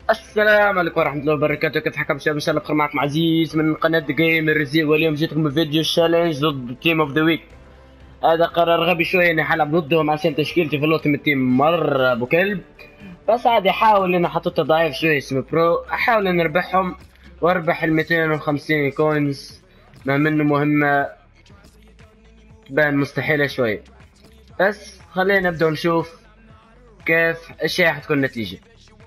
السلام عليكم ورحمة الله وبركاته. كيف حالكم شباب؟ ان شاء الله بخير. معكم عزيز من قناة جيمرزي، واليوم جيتكم بفيديو تشالنج ضد تيم اوف ذا ويك. هذا قرار غبي شوية اني حلعب ضدهم عشان تشكيلتي في الوتيمت تيم مرة ابو كلب، بس عادي احاول اني حطيته ضعيف شوية اسمه برو، احاول اني اربحهم واربح ال 250 كوينز، ما منه مهمة تبان مستحيلة شوية. بس خلينا نبدأ ونشوف كيف ايش هي حتكون النتيجة.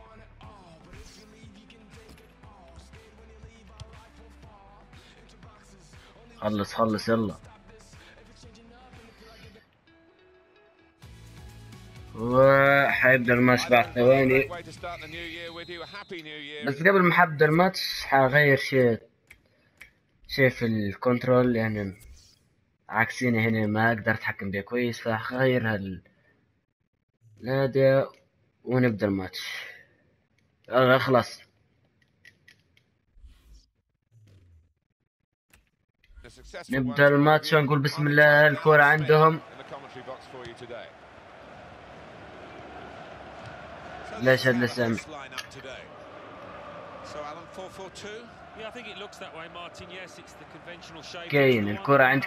خلص خلص يلا. وحيبدأ الماتش بعد ثواني، بس قبل ما حبدأ الماتش حغير شيء في الكنترول، يعني عكسيني هنا ما اقدر اتحكم بيه كويس، فحغير هذا ونبدأ الماتش. خلاص نبدأ الماتش ونقول بسم الله. الكرة عندهم، ليش هاد الاسم؟ كين، الكرة عند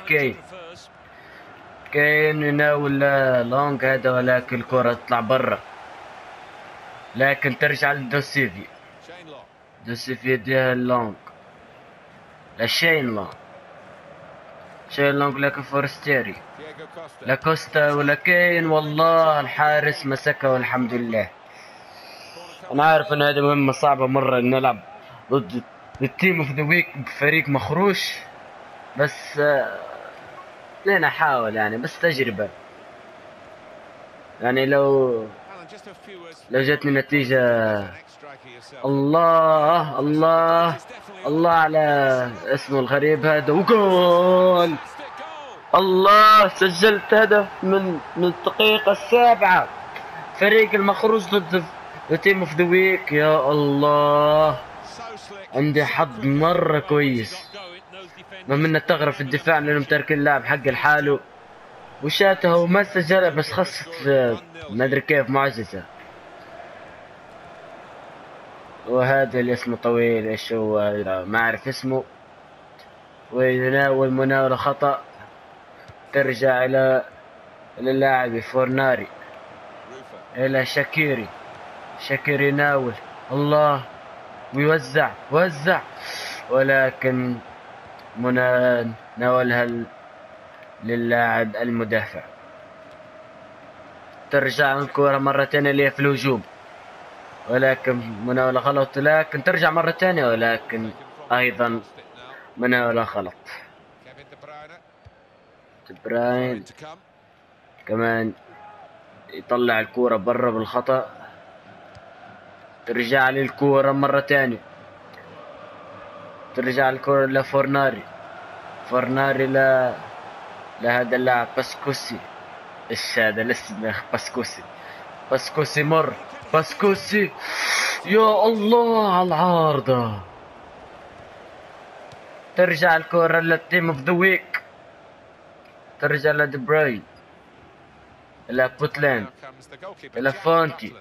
كين يناول لونج هذا، ولكن الكرة تطلع برا، لكن ترجع لدوسيفي. دوسيفي يديها اللونج لشين لونج لكن فورستيري لاكوستا ولا كين. والله الحارس مسكها والحمد لله. انا عارف ان هذه مهمة صعبة مرة ان نلعب ضد التيم اوف ذا ويك بفريق مخروش، بس لين احاول يعني، بس تجربة. يعني لو جتني نتيجة، الله الله الله على اسمه الغريب هذا، وجول. الله، سجلت هدف من الدقيقة السابعة. فريق المخروج ضد تيم اوف ذا ويك. يا الله، عندي حظ مرة كويس، رغم انه تغرف الدفاع لانهم تاركين اللاعب حق الحاله وشاته وما سجلها، بس خصت ما ادري كيف معجزة. وهذا اللي اسمه طويل، ايش هو ما اعرف اسمه، ويناول مناولة خطأ ترجع الى اللاعب فورناري، الى شاكيري يناول الله ويوزع ولكن ناولها للاعب المدافع. ترجع الكرة مرة ثانية ليه في الهجوم، ولكن مناولة غلط، لكن ترجع مرة ثانية ولكن ايضا مناولة غلط. دي براين كمان يطلع الكرة برا بالخطأ. ترجع لي الكرة مرة ثانية، ترجع الكرة فورناري لهذا اللاعب باسكوسي. ايش هذا الاسم يا اخي؟ باسكوسي مر باسكوسي. يا الله على العارضة. ترجع الكرة للتيم اوف ذا ويك، ترجع لدي براين، الى بوتلاند، الى فونتي،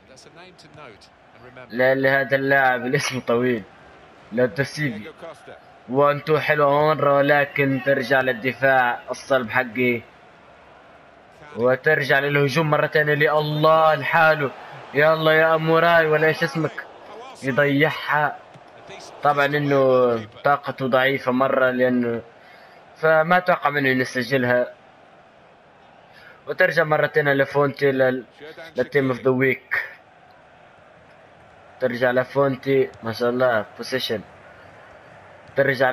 لهذا اللاعب اللي اسمه طويل لدوسيفي. وانتو حلوة مرة، ولكن ترجع للدفاع الصلب حقي وترجع للهجوم مرة ثانية. لي الله الحاله، يلا يا اموراي ولا ايش اسمك، يضيعها. طبعا انه طاقته ضعيفة مرة، لانه فما توقع منه يسجلها. وترجع مرة ثانية لفونتي للتيم اوف ذا ويك. ترجع لفونتي ما شاء الله بوزيشن. ترجع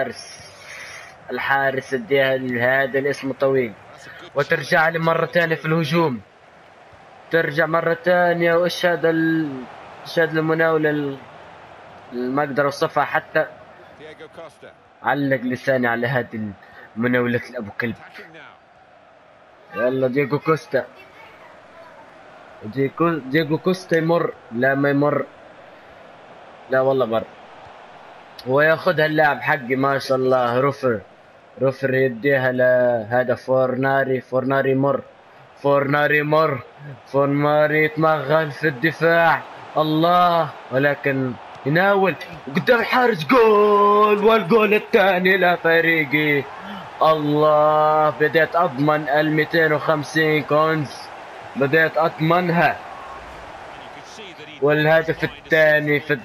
الحارس اديها هذا الاسم طويل، وترجع لي مرة ثانية في الهجوم. ترجع مرة ثانية، وايش هذا ايش هذا المناولة ما اقدر اوصفها حتى. علق لساني على هذه المناولة الابو كلب. يلا دييغو كوستا يمر، لا ما يمر، لا والله مر. وياخذها اللاعب حقي ما شاء الله روفر يديها لهذا فورناري مر. فورناري يتمغل في الدفاع. الله، ولكن يناول قدام الحارس، جول، والجول الثاني لفريقي. الله، بديت اضمن ال 250 كونز، بديت اضمنها. والهدف الثاني في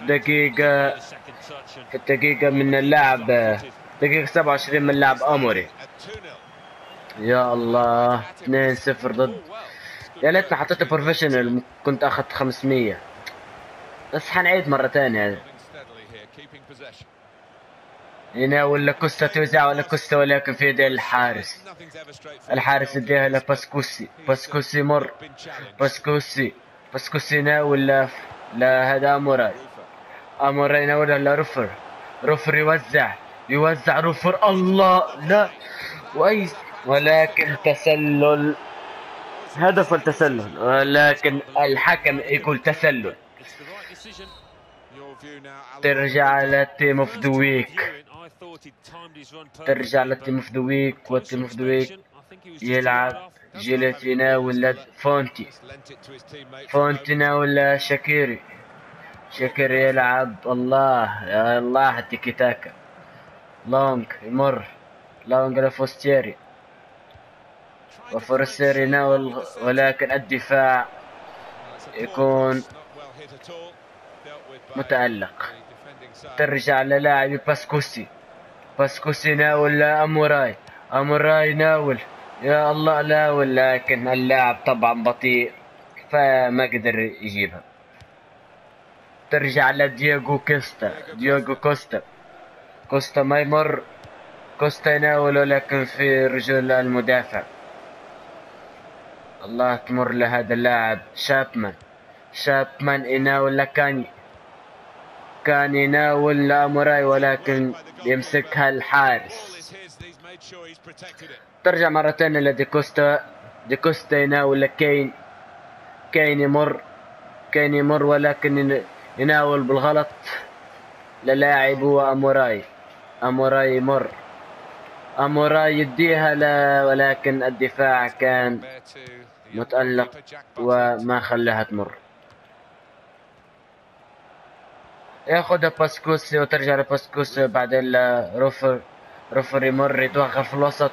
الدقيقة من اللعب، دقيقة 27 من لعب اموري. يا الله، 2-0 ضد. يا ليتني حطيت بروفيشنال، كنت اخذت 500. بس حنعيد مرة ثانية. هنا ولا كوستا توزع ولا كوستا، ولكن في يد الحارس. الحارس اديها لباسكوسي، باسكوسي مر، باسكوسي ناول لا هذا اموراي. اموراي يناولها لروفر، روفر يوزع روفر، الله لا، ولكن تسلل، هدف التسلل، ولكن الحكم يقول تسلل. ترجع للتيم اوف ذا ويك، والتيم اوف ذا ويك يلعب جيلاتينا ولا فونتينا ولا شاكيري يلعب. الله يا الله، التيكي تاكا. لونج يمر، لونج لفوستيري، وفورستيري يناول، ولكن الدفاع يكون متألق. ترجع للاعب باسكوسي يناول اموراي يناول، يا الله لا، ولكن اللاعب طبعا بطيء فما قدر يجيبها. ترجع لدييغو كوستا ما يمر، كوستا يناول، ولكن في رجل المدافع. الله، تمر لهذا اللاعب شابمان يناول لكاني، كان يناول لاموراي، ولكن يمسكها الحارس. ترجع مرة ثانية ديكوستا يناول لكين، كين يمر، ولكن يناول بالغلط للاعب هو اموراي يمر، اموراي يديها ولكن الدفاع كان متألق وما خلاها تمر. ياخذها باسكوسي وترجع لباسكوسي، بعدين روفر يمر، يتوقف في الوسط.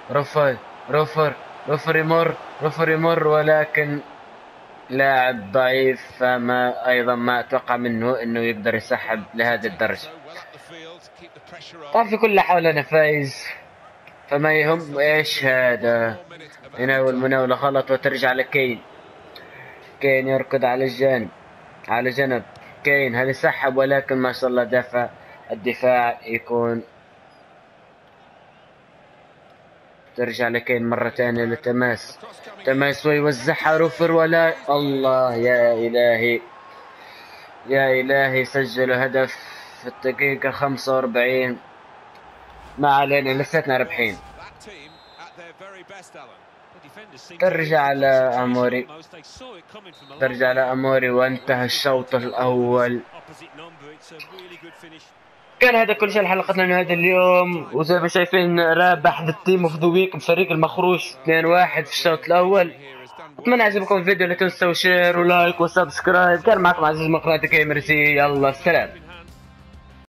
روفر يمر، ولكن لاعب ضعيف، فما ايضا ما اتوقع منه انه يقدر يسحب لهذه الدرجة. طبعا في كل الأحوال انا فايز، فما يهم ايش هذا. يناول مناولة غلط، وترجع لكين، كين يركض على جنب كين، هل يسحب، ولكن ما شاء الله الدفاع يكون. ترجع لكين مرة ثانية تماس ويوزعها روفر، ولا الله، يا إلهي سجل هدف في الدقيقة 45. ما علينا، لساتنا ربحين. ترجع لأموري، وانتهى الشوط الأول. كان هذا كل شيء لحلقتنا من هذا اليوم، وزي ما شايفين رابح ذا تيم اوف ذا ويك بفريق المخروش 2-1 في الشوط الأول. أتمنى عجبكم الفيديو، لا تنسوا شير ولايك وسبسكرايب. كان معكم عزيز من قناة جيمر سي، يلا سلام.